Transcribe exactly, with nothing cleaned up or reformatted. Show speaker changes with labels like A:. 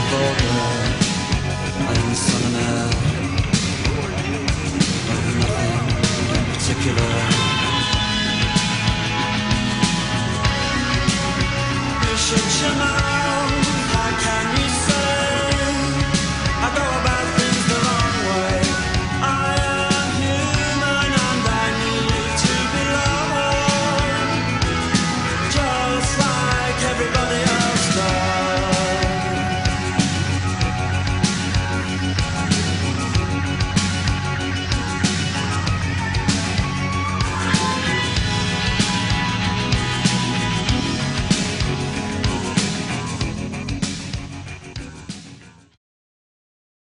A: vulgar. I am the son and heir of nothing in particular. You should shimmer.